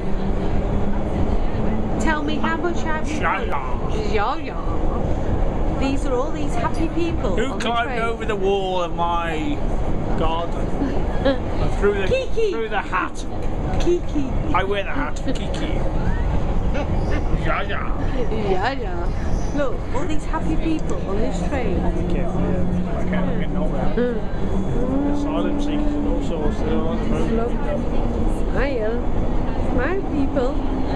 Tell me how much have you paid? Yeah. These are all these happy people. Who climbed over the wall of my garden? And threw the hat. Kiki. I wear the hat for Kiki. Yeah. Look, all these happy people on this train. Be careful, yeah. I can't get nowhere. Asylum seekers and all sorts. They're on the road. Look. Smile. Smile, people.